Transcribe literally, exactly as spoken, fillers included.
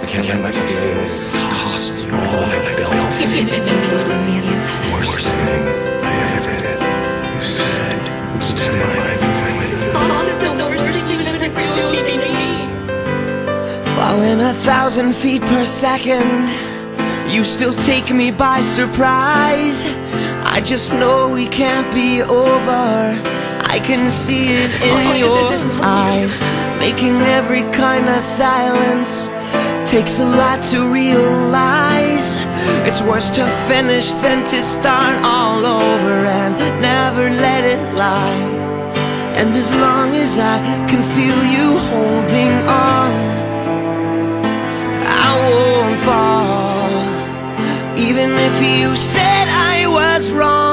Can't let my feelings cost you all I've built. Worst thing I ever did. You said it's still my Falling a thousand feet per second, you still take me by surprise. I just know we can't be over. I can see it in your eyes. Making every kind of silence takes a lot to realize. It's worse to finish than to start all over and never let it lie. And as long as I can feel you holding on, I won't fall. Even if you said I was wrong,